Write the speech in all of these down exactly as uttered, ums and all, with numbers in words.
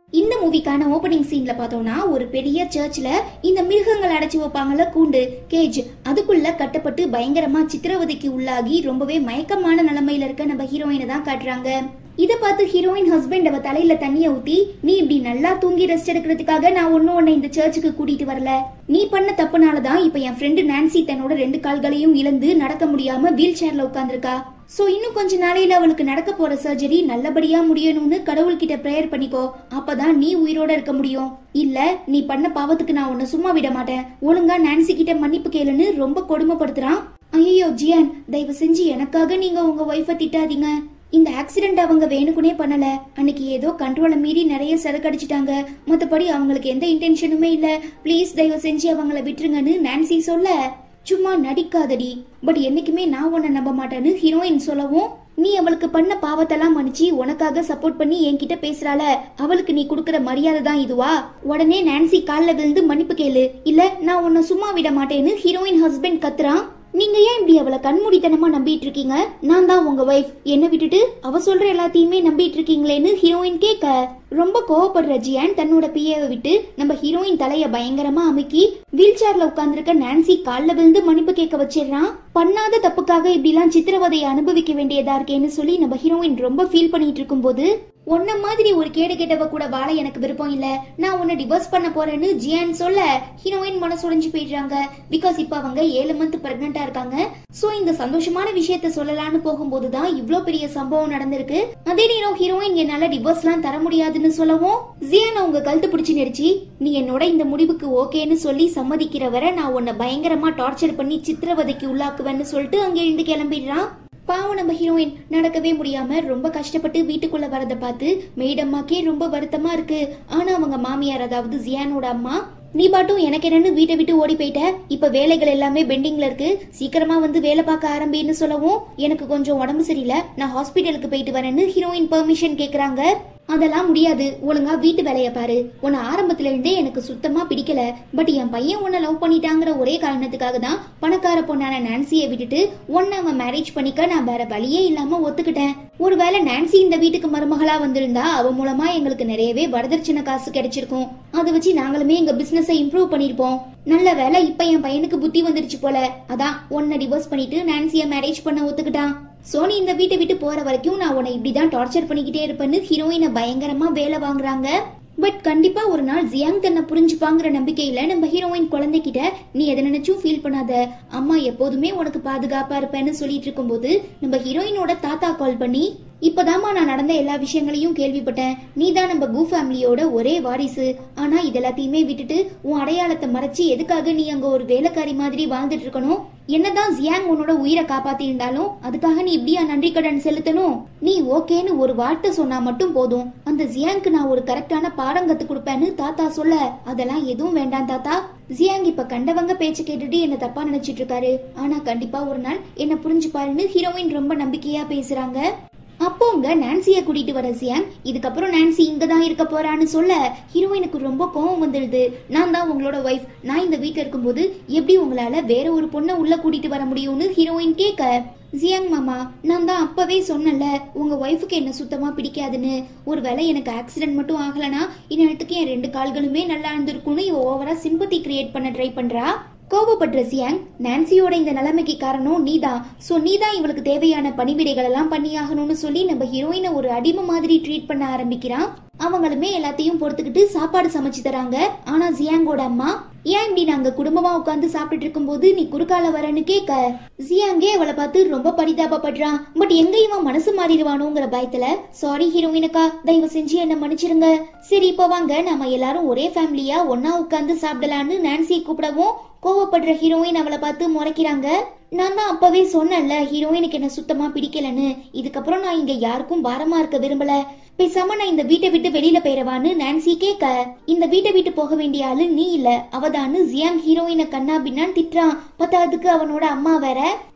இந்த மூவிக்கான ஓபனிங் சீன்ல பார்த்தோம்னா ஒரு பெரிய சர்ச்ல இந்த மிருகங்கள் அடைச்சு வைப்பாங்கல்ல கூண்டு கேஜ், அதுக்குள்ள கட்டப்பட்டு பயங்கரமா சித்திரவதைக்கு உள்ளாகி ரொம்பவே மயக்கமான நிலைமையில இருக்க நம்ம ஹீரோயினை தான் காட்டுறாங்க. இத பார்த்து ஹீரோயின் ஹஸ்பண்ட் அவ தலையில தண்ணிய ஊத்தி, நீ இப்படி நல்லா தூங்கி ரெஸ்ட் எடுக்கிறதுக்காக நான் ஒன்னும் உன்னை இந்த சர்ச்சுக்கு கூட்டிட்டு வரல. நீ பண்ண தப்புனாலதான் இப்ப என் ஃப்ரெண்டு நான்சி தன்னோட ரெண்டு கால்களையும் இழந்து நடக்க முடியாம வீல் சேர்ல உட்கார்ந்துருக்கா. சோ இன்னும் கொஞ்ச நாளையில அவளுக்கு நடக்க போற சர்ஜரி நல்லபடியா முடியணும்னு கடவுள்கிட்ட பிரேயர் பண்ணிக்கோ. அப்பதான் நீ உயிரோட இருக்க முடியும். இல்ல நீ பண்ண பாவத்துக்கு நான் உன்னை சும்மா விட மாட்டேன். ஒழுங்கா நான்சி கிட்ட மன்னிப்பு கேளுன்னு ரொம்ப கொடுமைப்படுத்துறான். ஐயோ ஜியான், தயவு செஞ்சு எனக்காக நீங்க உங்க ஒய்ஃபை திட்டாதீங்க. இந்த ஆக்சிடென்ட் அவங்க வேணுக்குனே பண்ணல. அன்னைக்கு ஏதோ கண்ட்ரோலை மீறி நிறைய சரக்கடிச்சிட்டாங்க. மத்தபடி அவங்களுக்கு எந்த இன்டென்ஷனுமே இல்ல. பிளீஸ் தயவு செஞ்சு அவங்கள விட்டுருங்கன்னு நான்சி சொல்ல, சும்மா நடிக்காதடி, பட் என்னைக்குமே நான் உன்னை நம்ப மாட்டேன்னு ஹீரோயின் சொல்லவும், நீ அவளுக்கு பண்ண பாவத்தெல்லாம் மன்னிச்சு உனக்காக சப்போர்ட் பண்ணி என்கிட்ட பேசுறாள, அவளுக்கு நீ குடுக்கற மரியாதை தான் இதுவா? உடனே நான்சி கால்ல விழுந்து மன்னிப்பு கேளு, இல்ல நான் உன்னை சும்மா விட மாட்டேன்னு ஹீரோயின் ஹஸ்பண்ட் கத்துறான். நீங்க ஏன் இப்படி அவளை கண்மூடித்தனமா நம்பிட்டு இருக்கீங்க? நான் தான் உங்க வைஃப், என்ன விட்டுட்டு அவ சொல்ற எல்லாத்தையுமே நம்பிட்டு இருக்கீங்களேன்னு ஹீரோயின் கேட்க, ரொம்ப கோவப்படுற ஜியான் தன்னோட பிஏவை விட்டு நம்ம ஹீரோயின் தலைய பயங்கரமா அமுக்கி வீல் சேர்ல உட்கார்ந்துருக்க நான்சி கால்ல விழுந்து மன்னிப்பு கேட்க வச்சிடறான். பண்ணாத தப்புக்காக இப்படி எல்லாம் சித்திரவதையை அனுபவிக்க வேண்டியதா இருக்கேன்னு சொல்லி நம்ம ஹீரோயின் ரொம்ப ஃபீல் பண்ணிட்டு இருக்கும் போது, உன்ன மாதிரி ஒரு கேடு கேட்டவ கூட வாழ எனக்கு விருப்பம் இல்ல, நான் உன்னை டிவோர்ஸ் பண்ண போறேன்னு ஜியான் சொல்ல ஹீரோயின் மனசு உடைஞ்சு போயிடுறாங்க. பிகாஸ் இப்ப அவங்க ஏழு மந்த் பிரெக்னண்டா இருக்காங்க. சோ இந்த சந்தோஷமான விஷயத்த சொல்லலான்னு போகும்போதுதான் இவ்ளோ பெரிய சம்பவம் நடந்திருக்கு. அதே நேரம் ஹீரோயின் என்னால டிவோர்ஸ் எல்லாம் தர முடியாதுன்னு சொல்லவும், ஜியான் அவங்க கழுத்து பிடிச்சு நெரிச்சு, நீ என்னோட இந்த முடிவுக்கு ஓகேன்னு சொல்லி சம்மதிக்கிற வரை நான் உன்னை பயங்கரமா டார்ச்சர் பண்ணி சித்திரவதைக்கு உள்ளாக்குவேன்னு சொல்லிட்டு அங்க எழுந்து கிளம்பிடுறான். பாவம் நம்ம ஹீரோயின் நடக்கவே முடியாம ரொம்ப கஷ்டப்பட்டு வீட்டுக்குள்ள வரத பார்த்து மெய்டம்மாக்கே ரொம்ப வருத்தமா இருக்கு. ஆனா அவங்க மாமியார், அதாவது ஜியானோட அம்மா, நீ பாட்டும் எனக்கு என்னன்னு வீட்டை விட்டு ஓடி போயிட்ட, இப்ப வேலைகள் எல்லாமே பெண்டிங்ல இருக்கு, சீக்கிரமா வந்து வேலை பார்க்க ஆரம்பின்னு சொல்லவும், எனக்கு கொஞ்சம் உடம்பு சரியில்லை, நான் ஹாஸ்பிட்டலுக்கு போயிட்டு வரேன்னு ஹீரோயின் பெர்மிஷன் கேக்குறாங்க. அதெல்லாம் முடியாது, ஒழுங்கா வீட்டு வேலைய பாரு, உன்னை ஆரம்பத்துல இருந்தே எனக்கு சுத்தமா பிடிக்கல, பட் என் பையன் உன்னை லவ் பண்ணிட்டாங்கிற ஒரே காரணத்துக்காக தான் பணக்கார பொண்ணான நான்சியை விட்டுட்டு உன்னை அவன் மேரேஜ் பண்ணிக்க நான் வேற வழியே இல்லாம ஒத்துக்கிட்டேன். ஒருவேளை நான்சி இந்த வீட்டுக்கு மருமகளா வந்திருந்தா அவ மூலமா எங்களுக்கு நிறையவே வரதட்சணை காசு கிடைச்சிருக்கும். அதை வச்சு நாங்களுமே எங்க பிசினஸை இம்ப்ரூவ் பண்ணிருப்போம். நல்ல வேலை இப்ப என் பையனுக்கு புத்தி வந்துருச்சு போல, அதான் உன்னை டிவோர்ஸ் பண்ணிட்டு நான்சிய மேரேஜ் பண்ண ஒத்துக்கிட்டான். சோனி இந்த வீட்டை விட்டு போற வரைக்கும் நான் உன்னை இப்படிதான் டார்ச்சர் பண்ணிக்கிட்டே இருப்பேன்னு ஹீரோயினை பயங்கரமா வேலை வாங்குறாங்க. பட் கண்டிப்பா ஒரு நாள் ஜியாங் தன்னை புரிஞ்சுப்பாங்கிற நம்பிக்கையில நம்ம ஹீரோயின் குழந்தைகிட்ட, நீ எதை நினைச்சும் ஃபீல் பண்ணாத, அம்மா எப்போதுமே உனக்கு பாதுகாப்பா இருப்பேன்னு சொல்லிட்டு இருக்கும் போது நம்ம ஹீரோயினோட தாத்தா கால் பண்ணி, இப்பதாமா நான் நடந்த எல்லா விஷயங்களையும் கேள்விப்பட்டேன், நீ தான் நம்ம கூ ஃபேமிலியோட ஒரே வாரிசு, ஆனா இதெல்லாத்தையுமே விட்டுட்டு உன் அடையாளத்தை மறைச்சு எதுக்காக நீ அங்க ஒரு வேலைக்காரி மாதிரி வாழ்ந்துட்டு இருக்கணும்? என்னதான் ஜியாங் உன்னோட உயிரை காப்பாத்தி இருந்தாலும் அதுக்காக நீ இப்படியா நன்றி கடன் செலுத்தணும்? நீ ஓகேன்னு ஒரு வார்த்தை சொன்னா மட்டும் போதும், அந்த ஜியாங்க்கு நான் ஒரு கரெக்டான பாடம் கத்து கொடுப்பேன்னு தாத்தா சொல்ல, அதெல்லாம் எதுவும் வேண்டாம் தாத்தா, ஜியாங் இப்ப கண்டவங்க பேச்சு கேட்டுட்டு என்ன தப்பா நினைச்சிட்டு இருக்காரு, ஆனா கண்டிப்பா ஒரு நாள் என்ன புரிஞ்சுப்பாருன்னு ஹீரோயின் ரொம்ப நம்பிக்கையா பேசுறாங்க. அப்போ உங்க நான்சிய கூட்டிட்டு வர ஜியாங், இதுக்கப்புறம் நான்சி இங்கதான் இருக்க போறான்னு சொல்ல ஹீரோயினுக்கு ரொம்ப கோவம் வந்துடுது. நான் தான் உங்களோட ஒய்ஃப், நான் இந்த வீட்டுல இருக்கும்போது எப்படி உங்களால வேற ஒரு பொண்ணை உள்ள கூட்டிட்டு வர முடியும்னு ஹீரோயின் கேட்க, ஜியாங் மாமா நான் தான் அப்பவே சொன்னல உங்க ஒய்ஃபுக்கு என்ன சுத்தமா பிடிக்காதுன்னு, ஒருவேளை எனக்கு ஆக்சிடென்ட் மட்டும் ஆகலனா இந்நேரத்துக்கு என் ரெண்டு கால்களுமே நல்லா இருந்திருக்கும்னு ஓவரா சிம்பத்தி கிரியேட் பண்ண ட்ரை பண்றா. கோபப்படுற ஜியாங், நான்சியோட இந்த நிலைமைக்கு காரணம் நீதான், சோ நீதான் இவளுக்கு தேவையான பணிவிடைகள் எல்லாம் பண்ணி ஆகணும்னு சொல்லி நம்ம ஹீரோயினை ஒரு அடிமை மாதிரி ட்ரீட் பண்ண ஆரம்பிக்கிறான். அவங்களுமே எல்லாத்தையும் பொறுத்துக்கிட்டு சாப்பாடு சமைச்சு தராங்க. ஆனா ஜியாங்கோட அம்மா, ஏன் இப்படி நாங்க குடும்பமா உட்காந்து சாப்பிட்டு இருக்கும் போது நீ குறுக்கால வரன்னு கேட்க, ஜியாங்கே அவளை பார்த்து ரொம்ப பரிதாபப்படுறான். பட் எங்க இவன் மனசு மாறிடுவானோங்கிற பயத்துல, சாரி ஹீரோயினக்கா, தயவு செஞ்சு என்ன மன்னிச்சிருங்க, சரி இப்ப வாங்க நாம எல்லாரும் ஒரே ஃபேமிலியா ஒன்னா உட்காந்து சாப்பிடலான்னு நான்சியை கூப்பிடவும், கோவப்படுற ஹீரோயின் அவளை பார்த்து முறைக்கிறாங்க. நான் தான் அப்பவே சொன்னேன்ல ஹீரோயினுக்கு என்ன சுத்தமா பிடிக்கலன்னு, இதுக்கப்புறம் நான் இங்க யாருக்கும் பாரமா இருக்க விரும்பல, பேசாம நான் இந்த வீட்டை விட்டு வெளியில போயிடவான்னு நான்சி கேட்க, இந்த வீட்டை விட்டு போக வேண்டிய ஆளு நீ இல்ல அவதான்னு ஜியாங் ஹீரோயினை கண்ணா பின்னான்னு திட்டுறான். பத்தாவதுக்கு அவனோட அம்மா வேற.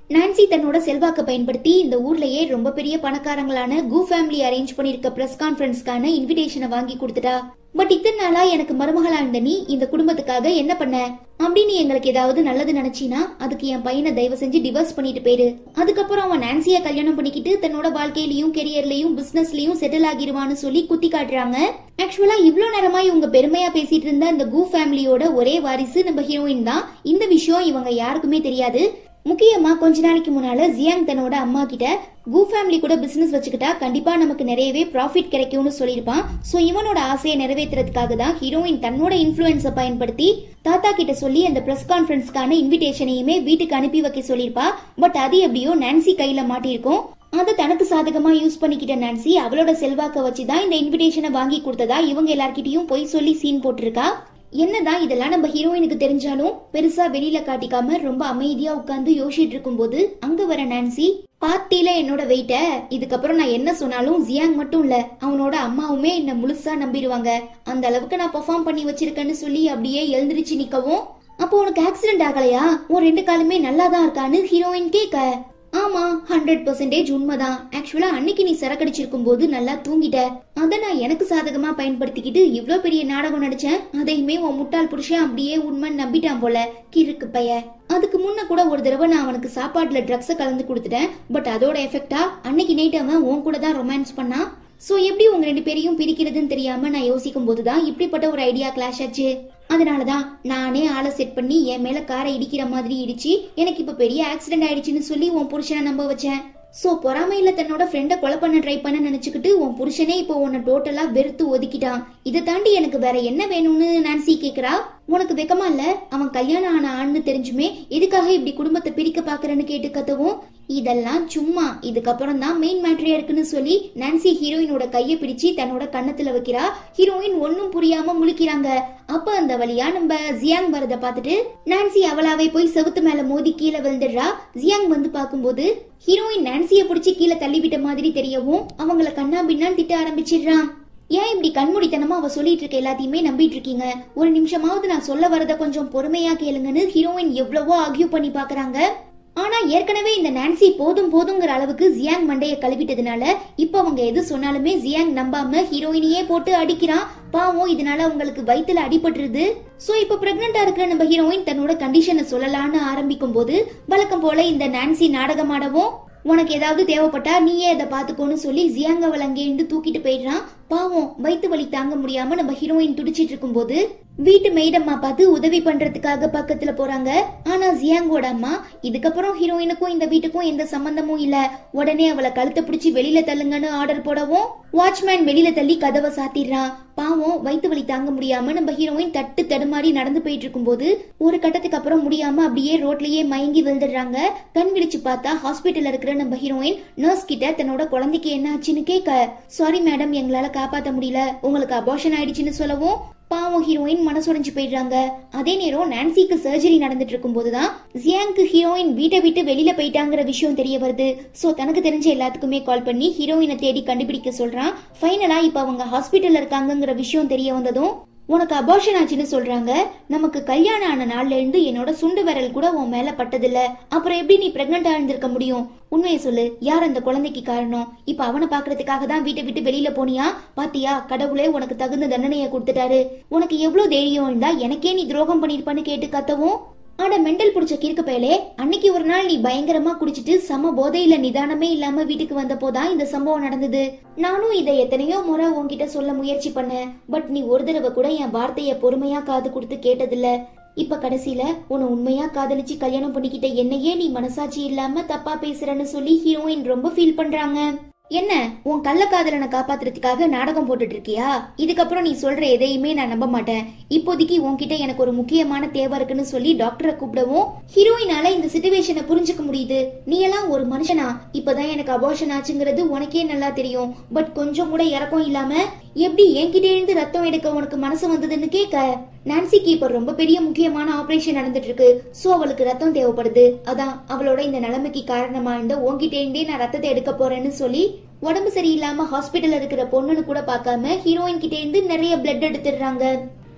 நான்சி தன்னோட செல்வாக்க பயன்படுத்தி இந்த ஊர்லயே ரொம்ப பெரிய பணக்காரங்களான கு ஃபேமிலி அரேஞ்ச் பண்ணிருக்க பிரஸ் கான்ஃபரன்ஸ்க்கான இன்விடேஷனை வாங்கி கொடுத்துட்டா. பட் இத்தனை நாளா எனக்கு மருமகளா இருந்த நீ இந்த குடும்பத்துக்காக என்ன பண்ண அப்படின்னு எங்களுக்கு ஏதாவது நல்லது நினைச்சினா அதுக்கு என் பையனை தயவு செஞ்சு டிவோர்ஸ் பண்ணிட்டு போயிரு. அதுக்கப்புறம் அவன் நான்சிய கல்யாணம் பண்ணிக்கிட்டு தன்னோட வாழ்க்கையிலயும் கெரியர்லயும் பிசினஸ்லயும் செட்டில் ஆகிருவான்னு சொல்லி குத்தி காட்டுறாங்க. ஆக்சுவலா இவ்வளவு நேரமா இவங்க பெருமையா பேசிட்டு இருந்த இந்த கு ஃபேமிலியோட ஒரே வாரிசு நம்ம ஹீரோயின் தான். இந்த விஷயம் இவங்க யாருக்குமே தெரியாது. முக்கியமா கொஞ்ச நாளைக்கு முன்னால ஜியாங் தன்னோட அம்மா கிட்ட கு ஃபேமிலி கூட பிசினஸ் வச்சுக்கிட்டா கண்டிப்பா நமக்கு நிறையவே ப்ராஃபிட் கிடைக்கும்னு சொல்லிருப்பான். சோ இவனோட ஆசையை நிறைவேற்றுறதுக்காக தான் ஹீரோயின் தன்னோட இன்ஃபுளுன்ஸ பயன்படுத்தி தாத்தா கிட்ட சொல்லி அந்த பிரஸ் கான்ஃபரன்ஸ்க்கான இன்விடேஷனையுமே வீட்டுக்கு அனுப்பி வைக்க சொல்லிருப்பா. பட் அது எப்படியோ நான்சி கையில மாட்டிருக்கும். அதை தனக்கு சாதகமா யூஸ் பண்ணிக்கிட்ட நான்சி அவளோட செல்வாக்க வச்சுதான் இந்த இன்விடேஷனை வாங்கி கொடுத்ததா இவங்க எல்லார்கிட்டயும் போய் சொல்லி சீன் போட்டிருக்கா. என்னதான் இதெல்லாம் நம்ம ஹீரோயினுக்கு தெரிஞ்சாலும் பெருசா வெளியில காட்டிக்காம ரொம்ப அமைதியா உட்கார்ந்து யோசிச்சுட்டு இருக்கும் போது அங்க வர நான்சி, பாத்தியில என்னோட வெயிட்ட, இதுக்கப்புறம் நான் என்ன சொன்னாலும் ஜியாங் மட்டும் இல்ல அவனோட அம்மாவுமே என்ன முழுசா நம்பிடுவாங்க, அந்த அளவுக்கு நான் பெர்ஃபார்ம் பண்ணி வச்சிருக்கேன்னு சொல்லி அப்படியே எழுந்திருச்சு நிக்கவும், அப்போ உனக்கு ஆக்சிடென்ட் ஆகலையா, உன் ரெண்டு காலுமே நல்லாதான் இருக்கான்னு ஹீரோயின் கேட்க, ஆமா ஹண்ட்ரட் பர்சன்டேஜ் உண்மைதான். ஆக்சுவலா அன்னைக்கு நீ சரக்கடிச்சிருக்கும் போது நல்லா தூங்கிட்ட, அத நான் எனக்கு சாதகமா பயன்படுத்திக்கிட்டு இவ்ளோ பெரிய நாடகம் நடிச்சேன். அதையுமே உன் முட்டாள் புருஷன் அப்படியே உண்மைன்னு நம்பிட்டான் போல கிறுக்கு பைய. அதுக்கு முன்ன கூட ஒரு தடவை நான் அவனுக்கு சாப்பாட்டுல ட்ரக்ஸ கலந்து கொடுத்துட்டேன். பட் அதோட எஃபெக்டா அன்னைக்கு நைட் அவன் உன் கூட தான் ரொமான்ஸ் பண்ணான். சோ எப்படி உங்க ரெண்டு பேரையும் பிரிக்கிறதுன்னு தெரியாம நான் யோசிக்கும் போதுதான் இப்படிப்பட்ட ஒரு ஐடியா கிளாஷ் ஆச்சு. அதனாலதான் நானே ஆளை செட் பண்ணி என் மேல காரை இடிக்கிற மாதிரி இடிச்சு எனக்கு இப்ப பெரிய ஆக்சிடென்ட் ஆயிடுச்சுன்னு சொல்லி உன் புருஷனை நம்ப வச்சேன். சோ பொறாமையில தன்னோட ஃப்ரெண்ட கொலை பண்ண ட்ரை பண்ண நினைச்சுக்கிட்டு உன் புருஷனே இப்போ உன்னை டோட்டலா வெறுத்து ஒதுக்கிட்டான். இதை தாண்டி எனக்கு வேற என்ன வேணும்னு நான்சி கேக்குறா. உனக்கு வெக்கமா இல்ல? அவன் கல்யாணம் ஆன ஆண்னு தெரிஞ்சுமே எதுக்காக இப்படி குடும்பத்தை பிரிக்க பாக்குறேன்னு கேட்டு கத்தவும், இதெல்லாம் சும்மா, இதுக்கப்புறம் தான் மெயின் மேட்ரியா இருக்குன்னு சொல்லி நான்சி ஹீரோயினோட கைய பிடிச்சு தன்னோட கண்ணத்துல வைக்கிறா. ஹீரோயின் ஒன்னும் புரியாம முழிக்கிறாங்க. அப்ப அந்த வழியா நம்ம ஜியாங் வரத பாத்துட்டு நான்சி அவளாவே போய் செவுத்து மேல மோதி கீழே விழுந்துடுறா. ஜியாங் வந்து பாக்கும்போது ஹீரோயின் நான்சிய பிடிச்சி கீழே தள்ளிவிட்ட மாதிரி தெரியவும் அவங்கள கண்ணா பின்னான்னு திட்ட ஆரம்பிச்சிடுறான். ஏன் இப்படி கண்மூடித்தனமா அவ சொல்லிட்டு இருக்க எல்லாத்தையுமே நம்பிட்டு இருக்கீங்க? ஒரு நிமிஷமாவது நான் சொல்ல வரத கொஞ்சம் பொறுமையா கேளுங்கன்னு ஹீரோயின் எவ்வளவோ ஆர்கியூ பண்ணி பாக்குறாங்க. ஆனா ஏற்கனவே இந்த நான்சி போதும் போதுங்கிற அளவுக்கு ஜியாங் மண்டைய கழுவிட்டதுனால இப்ப அவங்க எது சொன்னாலுமே ஜியாங் நம்பாம ஹீரோயினையே போட்டு அடிக்கிறான். பாவம், இதனால உங்களுக்கு வயித்துல அடிபட்டுருது. சோ இப்ப பிரெக்னண்டா இருக்கிற நம்ம ஹீரோயின் தன்னோட கண்டிஷனை சொல்லலான்னு ஆரம்பிக்கும் போது வழக்கம் போல இந்த நான்சி நாடகமாடவும், உனக்கு ஏதாவது தேவைப்பட்டா நீயே அதை பாத்துக்கோன்னு சொல்லி ஜியாங் அவள் அங்கேருந்து தூக்கிட்டு போயிடுறான். பாவம், வயிற்று வலி தாங்க முடியாம நம்ம ஹீரோயின் துடிச்சிட்டு இருக்கும் போது வீட்டு மெய்டம்மா பார்த்து உதவி பண்றதுக்காக பக்கத்துல போறாங்க. ஆனா ஜியாங்கோட அம்மா, இதுக்கப்புறம் ஹீரோயினுக்கும் இந்த வீட்டுக்கும் எந்த சம்பந்தமும் இல்ல, உடனே அவளை கழுத்தை பிடிச்சி வெளியில தள்ளுங்கன்னு ஆர்டர் போடவும் வாட்ச்மேன் வெளியில தள்ளி கதவை சாத்திடுறான். பாவம், வயிற்று வலி தாங்க முடியாம நம்ம ஹீரோயின் தட்டு தடுமாறி நடந்து போயிட்டு இருக்கும் போது ஒரு கட்டத்துக்கு அப்புறம் முடியாம அப்படியே ரோட்லயே மயங்கி விழுந்துடுறாங்க. கண் விழிச்சு பார்த்தா ஹாஸ்பிட்டல்ல இருக்கிற நம்ம ஹீரோயின் நர்ஸ் கிட்ட தன்னோட குழந்தைக்கு என்ன ஆச்சுன்னு கேட்க, சாரி மேடம், எங்களால காப்பாத்த முடியல, உங்களுக்கு அபார்ஷன் ஆயிடுச்சுன்னு சொல்லவும் பாவம் ஹீரோயின் மனசுடைஞ்சு போயிடுறாங்க. அதே நேரம் நான்சிக்கு சர்ஜரி நடந்துட்டு இருக்கும் போதுதான் ஜியாங்க்கு ஹீரோயின் வீட்டை விட்டு வெளியில போயிட்டாங்கிற விஷயம் தெரிய வருது. சோ தனக்கு தெரிஞ்ச எல்லாத்துக்குமே கால் பண்ணி ஹீரோயினை தேடி கண்டுபிடிக்க சொல்றான். ஃபைனலா இப்ப அவங்க ஹாஸ்பிட்டல்ல இருக்காங்கிற விஷயம் தெரிய வந்ததும் உனக்கு அபார்ஷன் ஆச்சுன்னு சொல்றாங்க. நமக்கு கல்யாணம் ஆன நாள்ல இருந்து என்னோட சுண்டு விரல் கூட உன் மேல பட்டதில்ல, அப்புறம் எப்படி நீ பிரெக்னண்டா இருந்திருக்க முடியும்? உண்மையை சொல்லு, யார் அந்த குழந்தைக்கு காரணம்? இப்ப அவனை பாக்குறதுக்காக தான் வீட்டை விட்டு வெளியில போனியா? பாத்தியா, கடவுளே உனக்கு தகுந்த தண்டனையை கொடுத்துட்டாரு. உனக்கு எவ்வளவு தைரியம் இருந்தா எனக்கே நீ துரோகம் பண்ணிருப்பான்னு கேட்டு கத்தவும், ஆட மெண்டல் புடிச்ச கிறுக்கு பயலே, அன்னைக்கு ஒரு நாள் நீ பயங்கரமா குடிச்சிட்டு சம போதையில நிதானமே இல்லாம வீட்டுக்கு வந்த போதான் இந்த சம்பவம் நடந்தது. நானும் இதை எத்தனையோ முறை உன்கிட்ட சொல்ல முயற்சி பண்ணேன். பட் நீ ஒரு தடவை கூட என் வார்த்தைய பொறுமையா காது கொடுத்து கேட்டதில்ல. இப்ப கடைசியில உன்னை உண்மையா காதலிச்சு கல்யாணம் பண்ணிக்கிட்ட என்னையே நீ மனசாட்சி இல்லாம தப்பா பேசுறன்னு சொல்லி ஹீரோயின் ரொம்ப ஃபீல் பண்றாங்க. என்ன, உன் கள்ளக்காதலனை காப்பாத்துறதுக்காக நாடகம் போட்டுட்டு இருக்கியா? இதுக்கப்புறம் நீ சொல்ற எதையுமே நான் நம்ப மாட்டேன். இப்போதைக்கு உன்கிட்ட எனக்கு ஒரு முக்கியமான தேவை இருக்குன்னு சொல்லி டாக்டரை கூப்பிடவும் ஹீரோயினால இந்த சிச்சுவேஷனை புரிஞ்சுக்க முடியுது. நீ எல்லாம் ஒரு மனுஷனா? இப்பதான் எனக்கு அபார்ஷன் ஆச்சுங்கிறது உனக்கே நல்லா தெரியும். பட் கொஞ்சம் கூட இறக்கம் இல்லாம எப்படி என்கிட்ட இருந்து ரத்தம் எடுக்க உனக்கு மனசு வந்ததுன்னு கேட்க, நான்சிக்கு இப்ப ரொம்ப பெரிய முக்கியமான ஆபரேஷன் நடந்துட்டு இருக்கு. சோ அவளுக்கு ரத்தம் தேவைப்படுது. அதான் அவளோட இந்த நிலைமைக்கு காரணமா இருந்த உன்கிட்ட இருந்தே நான் ரத்தத்தை எடுக்க போறேன்னு சொல்லி உடம்பு சரியில்லாம ஹாஸ்பிட்டல் இருக்கிற பொண்ணுன்னு கூட பாக்காம ஹீரோயின் கிட்ட இருந்து நிறைய பிளட் எடுத்துடுறாங்க.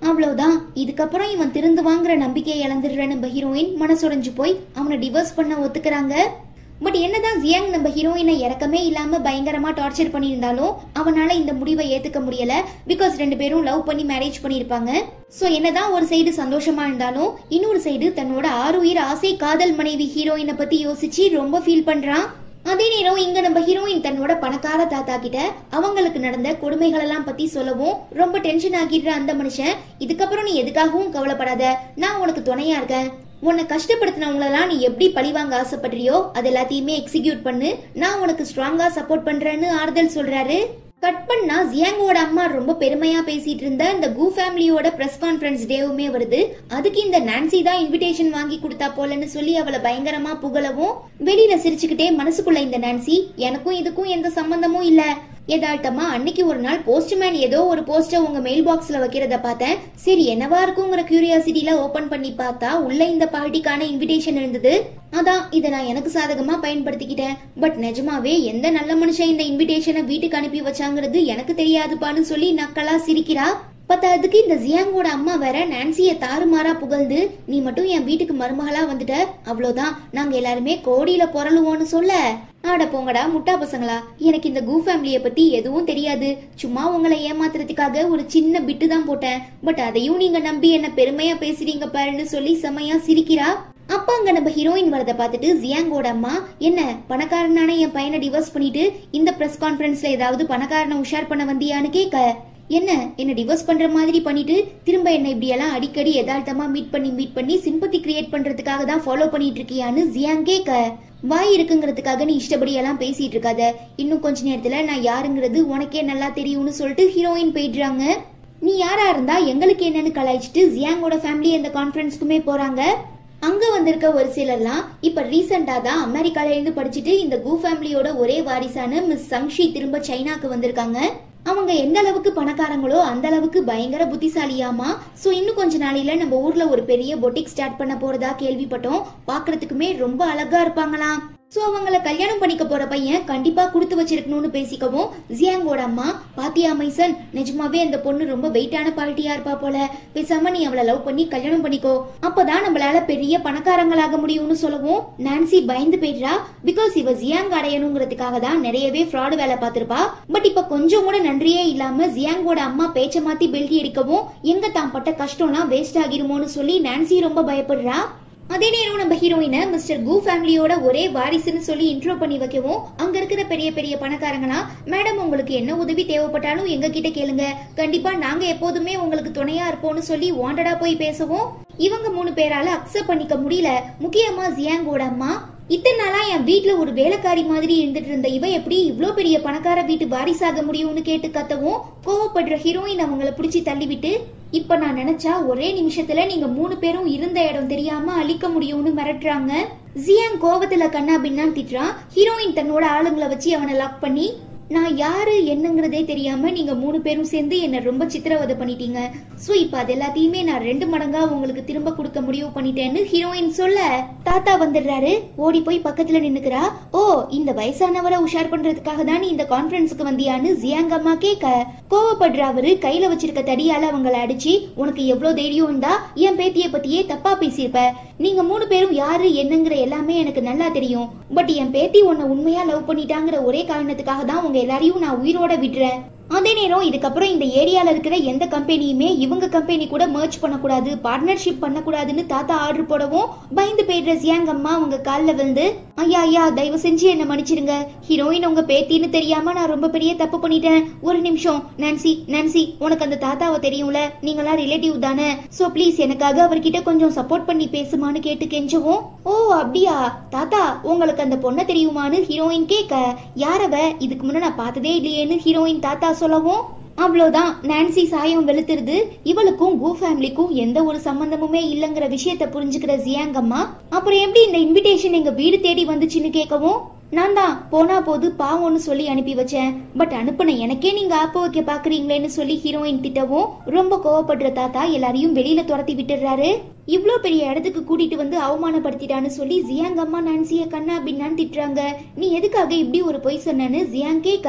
அவ்வளவுதான், இதுக்கப்புறம் இவன் திருந்து வாங்குற நம்பிக்கையை இழந்துடுற நம்ம ஹீரோயின் மனசுடைஞ்சு போய் அவனை டிவோர்ஸ் பண்ண ஒத்துக்கிறாங்க. பட் என்னதான் ஜியாங் நம்ம ஹீரோயினை இறக்கமே இல்லாம பயங்கரமா டார்ச்சர் பண்ணியிருந்தாலும் அவனால இந்த முடிவை ஏத்துக்க முடியல. பிகாஸ் ரெண்டு பேரும் லவ் பண்ணி மேரேஜ் பண்ணிருப்பாங்க. சோ என்னதான் ஒரு சைடு சந்தோஷமா இருந்தாலும் இன்னொரு சைடு தன்னோட ஆறுயிர் ஆசை காதல் மனைவி ஹீரோயினை பத்தி யோசிச்சு ரொம்ப ஃபீல் பண்றான். அதே நேரம் இங்க நம்ம ஹீரோயின் தன்னோட பணக்கார தாத்தா கிட்ட அவங்களுக்கு நடந்த கொடுமைகள் எல்லாம் பத்தி சொல்லவும் ரொம்ப டென்ஷன் ஆகிடுற அந்த மனுஷன், இதுக்கப்புறம் நீ எதுக்காகவும் கவலைப்படாத, நான் உனக்கு துணையா இருக்கேன். உன்னை கஷ்டப்படுத்தினவங்களெல்லாம் நீ எப்படி பழிவாங்க ஆசைப்படுறியோ அது எல்லாத்தையுமே எக்ஸிக்யூட் பண்ணு, நான் உனக்கு ஸ்ட்ராங்கா சப்போர்ட் பண்றேன்னு ஆறுதல் சொல்றாரு. கட் பண்ணா ஜியாங்கோட அம்மா ரொம்ப பெருமையா பேசிட்டு இருந்த இந்த கூ ஃபேமிலியோட பிரஸ் கான்ஃபரன்ஸ் டேவுமே வருது. அதுக்கு இந்த நான்சி தான் இன்விடேஷன் வாங்கி கொடுத்தா போலன்னு சொல்லி அவளை பயங்கரமா புகழவும், வெளியில சிரிச்சுக்கிட்டே மனசுக்குள்ள இந்த நான்சி, எனக்கும் இதுக்கும் எந்த சம்பந்தமும் இல்ல, யதார்த்தமா அன்னைக்கு ஒரு நாள் போஸ்ட்மேன் ஏதோ ஒரு போஸ்டர் உங்க மெயில் பாக்ஸ்ல வைக்கிறத பார்த்தேன், சரி என்னவா இருக்குங்கிற கியூரியாசிட்டில ஓபன் பண்ணி பார்த்தா உள்ள இந்த பார்ட்டிக்கான இன்விடேஷன் இருந்தது. அதான் இதை நான் எனக்கு சாதகமா பயன்படுத்திக்கிட்டேன். பட் நிஜமாவே எந்த நல்ல மனுஷன் இந்த இன்விடேஷனை வீட்டுக்கு அனுப்பி வச்சாங்கிறது எனக்கு தெரியாதுப்பான்னு சொல்லி நக்கலா சிரிக்கிறா. பத்தாவதுக்கு இந்த ஜியாங்கோட அம்மா வேற நான்சிய தாறுமாறா புகழ்ந்து, நீ மட்டும் என் வீட்டுக்கு மருமகளா வந்துட்ட, அவ்வளவுதான் நாங்க எல்லாருமே கோடியில பொறலுவோன்னு சொல்ல, ஆட போங்கடா முட்டா பசங்களா, எனக்கு இந்த கூ ஃபேமிலிய பத்தி எதுவும் தெரியாது, சும்மா உங்களை ஏமாத்துறதுக்காக ஒரு சின்ன பிட்டு தான் போட்டேன், பட் அதையும் நீங்க நம்பி என்ன பெருமையா பேசுறீங்க பாருன்னு சொல்லி செமையா சிரிக்கிறா. அப்ப அங்க நம்ம ஹீரோயின் வரத பாத்துட்டு ஜியாங்கோட அம்மா, என்ன பணக்காரனான என் பையனை டிவோர்ஸ் பண்ணிட்டு இந்த பிரஸ் கான்ஃபரன்ஸ்ல ஏதாவது பணக்காரனை உஷார் பண்ண வந்தியான்னு கேட்க, என்ன என்ன டிவோர்ஸ் பண்ற மாதிரி பண்ணிட்டு திரும்ப என்ன இப்படி எல்லாம் அடிக்கடி யதார்த்தமா மீட் பண்ணி மீட் பண்ணி சிம்பத்தி கிரியேட் பண்றதுக்காக தான் ஃபாலோ பண்ணிட்டு இருக்கியான்னு ஜியாங் கேட்க, வாய் இருக்குங்கிறதுக்காக நீ இஷ்டப்படி எல்லாம் பேசிட்டு இருக்காத, இன்னும் கொஞ்ச நேரத்துல நான் யாருங்கிறது உனக்கே நல்லா தெரியும்னு சொல்லிட்டு ஹீரோயின் போயிடுறாங்க. நீ யாரா இருந்தா எங்களுக்கு என்னன்னு கலாய்ச்சிட்டு ஜியாங்கோட ஃபேமிலி அந்த கான்ஃபரன்ஸ்க்குமே போறாங்க. அங்க வந்திருக்க ஒரு சிலர்லாம் இப்ப ரீசெண்டா தான் அமெரிக்கால இருந்து படிச்சுட்டு இந்த கூ ஃபேமிலியோட ஒரே வாரிசான மிஸ் சங்ஷி திரும்ப சைனாக்கு வந்திருக்காங்க. அவங்க எந்த அளவுக்கு பணக்காரங்களோ அந்த அளவுக்கு பயங்கர புத்திசாலியாமா. சோ இன்னும் கொஞ்ச நாளையில நம்ம ஊர்ல ஒரு பெரிய பொட்டிக் ஸ்டார்ட் பண்ண போறதா கேள்விப்பட்டோம். பாக்குறதுக்குமே ரொம்ப அழகா இருப்பாங்களாம். சோ அவங்கள கல்யாணம் பண்ணிக்க போற பையன் கண்டிப்பா கொடுத்து வச்சிருக்கணும்னு பேசிக்கவும், ஜியாங்கோட அம்மா, பாத்தியா மைசன், நிஜமாவே அந்த பொண்ணு ரொம்ப வெயிட்டான பார்ட்டியா இருப்பா போல, பேசாம நீ அவளை லவ் பண்ணி கல்யாணம் பண்ணிக்கோ, அப்பதான் நம்மளால பெரிய பணக்காரங்களாக முடியும்னு சொல்லவும், நான்சி பயந்து போயிடுறா. பிகாஸ் இவ ஜியாங் அடையணுங்கிறதுக்காக தான் நிறையவே ஃப்ராடு வேலை பார்த்திருப்பா. பட் இப்ப கொஞ்சம் கூட நன்றியே இல்லாம ஜியாங்கோட அம்மா பேச்ச மாத்தி பெல்டி அடிக்கவும், எங்க தான் பட்ட கஷ்டம்லாம் வேஸ்ட் ஆகிருமோன்னு சொல்லி நான்சி ரொம்ப பயப்படுறா. அதே நேரம் நம்ம ஹீரோயினை மிஸ்டர் கூ ஃபேமிலியோட ஒரே வாரிசுன்னு சொல்லி இன்ட்ரோ பண்ணி வைக்கவும், அங்க இருக்கிற பெரிய பெரிய பணக்காரங்களா, மேடம் உங்களுக்கு என்ன உதவி தேவைப்பட்டாலும் எங்க கிட்ட கேளுங்க, கண்டிப்பா நாங்க எப்போதுமே உங்களுக்கு துணையா இருப்போம்னு சொல்லி வாண்டடா போய் பேசவும், இவங்க மூணு பேரால அக்செப்ட் பண்ணிக்க முடியல. முக்கியமா ஜியாங்கோட அம்மா, இத்தனை நாளா என் வீட்டுல ஒரு வேலைக்காரி மாதிரி இருந்துட்டு இருந்த இவ எப்படி இவ்ளோ பெரிய பணக்கார வீட்டு வாரிசாக முடியும்னு கேட்டு கத்தவும், கோவப்படுற ஹீரோயின் அவங்கள பிடிச்சி தள்ளிவிட்டு, இப்ப நான் நினைச்சா ஒரே நிமிஷத்துல நீங்க மூணு பேரும் இருந்த இடம் தெரியாம அழிக்க முடியும்னு மிரட்டுறாங்க. ஜியாங் கோவத்துல கண்ணா பின்னான்னு திட்டுறான். ஹீரோயின் தன்னோட ஆளுங்களை வச்சு அவனை லாக் பண்ணி, நான் யாரு என்னங்கிறதே தெரியாம நீங்க மூணு பேரும் சேர்ந்து என்ன ரொம்ப சித்திரவதை பண்ணிட்டீங்க, சோ இப்ப அது எல்லாத்தையுமே நான் ரெண்டு மடங்கா உங்களுக்கு திரும்ப கொடுக்க முடிவு பண்ணிட்டேன்னு ஹீரோயின் சொல்ல, தாத்தா வந்துடுறாரு. ஓடி போய் பக்கத்துல நின்னுக்கிறா. ஓ, இந்த வயசானவரை உஷார் பண்றதுக்காக தான் நீ இந்த கான்ஃபரன்ஸுக்கு வந்தியான்னு ஜியாங் அம்மா கேட்க, கோவப்படுற அவரு கையில வச்சிருக்க தடியால அவங்களை அடிச்சு, உனக்கு எவ்வளவு தைரியம் இருந்தா என் பேத்திய பத்தியே தப்பா பேசியிருப்ப, நீங்க மூணு பேரும் யாரு என்னங்கிற எல்லாமே எனக்கு நல்லா தெரியும், பட் என் பேத்தி உன்னை உண்மையா லவ் பண்ணிட்டாங்கிற ஒரே காரணத்துக்காக தான் உங்க எல்லாரையும் நான் உயிரோட விடுறேன். அதே நேரம் இதுக்கப்புறம் இந்த ஏரியால இருக்கிற எந்த கம்பெனியுமே இவங்க கம்பெனி கூட மர்ஜ் பண்ணக்கூடாது, பார்ட்னர்ஷிப் பண்ணக்கூடாதுன்னு தாத்தா ஆர்டர் போடவும், பயந்து போயிடுற ஜியாங் அம்மா அவங்க காலில் விழுந்து, ஐயா ஐயா தயவு செஞ்சு என்ன மன்னிச்சிருங்க, ஹீரோயின் உங்க பேத்தின்னு தெரியாம நான் ரொம்ப பெரிய தப்பு பண்ணிட்டேன், ஒரு நிமிஷம் நான்சி நான்சி உனக்கு அந்த தாத்தாவை தெரியும்ல, நீங்களா ரிலேட்டிவ் தானே, சோ ப்ளீஸ் எனக்காக அவர்கிட்ட கொஞ்சம் சப்போர்ட் பண்ணி பேசுமான்னு கேட்டு கெஞ்சவும், ஓ அப்படியா தாத்தா உங்களுக்கு அந்த பொண்ணை தெரியுமான்னு ஹீரோயின் கேட்க, யாரவ இதுக்கு முன்ன நான் பார்த்ததே இல்லையேன்னு ஹீரோயின் தாத்தா சொல்லவும், அவ்வளவுதான் நான்சி சாயம் வெளுத்துருது. இவளுக்கும் கூ ஃபேமிலிக்கும் எந்த ஒரு சம்பந்தமுமே இல்லங்கிற விஷயத்த புரிஞ்சுக்கிற ஜியாங் அம்மா, அப்புறம் எப்படி இந்த இன்விடேஷன் எங்க வீடு தேடி வந்துச்சுன்னு கேட்கவும், நான் தான் போனா போது பாவம்னு சொல்லி அனுப்பி வச்சேன், பட் அனுப்புன எனக்கே நீங்க ஆப்ப வைக்க பாக்குறீங்களேன்னு சொல்லி ஹீரோயின் திட்டவும், ரொம்ப கோவப்படுற தாத்தா எல்லாரையும் வெளியில துரத்தி விட்டுறாரு. இவ்ளோ பெரிய இடத்துக்கு கூட்டிட்டு வந்து அவமானப்படுத்திட்டான்னு சொல்லி ஜியாங் அம்மா நான்சிய கண்ணா பின்னான்னு திட்டுறாங்க. நீ எதுக்காக இப்படி ஒரு பொய் சொன்னன்னு ஜியாங் கேட்க,